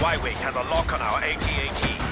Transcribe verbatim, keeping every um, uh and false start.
Y-Wing has a lock on our A T and T.